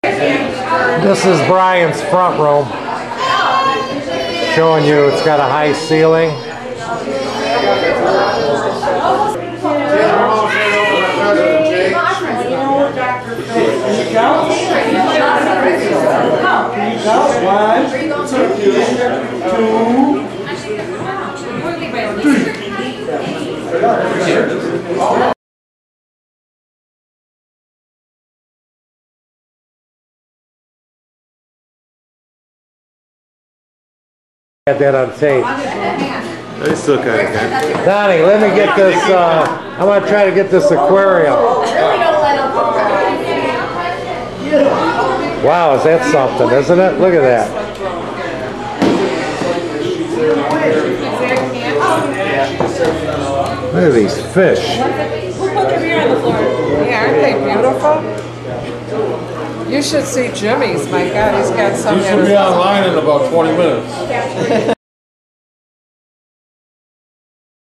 This is Brian's front room. Showing you it's got a high ceiling. Had that on tape. They still kind of can. Donnie, let me get this, I want to try to get this aquarium. Wow, is that something, isn't it? Look at that. Look at these fish. Who put the beer on the floor? Yeah, aren't they beautiful? You should see Jimmy's. My God, he's got some. You should be online in about 20 minutes.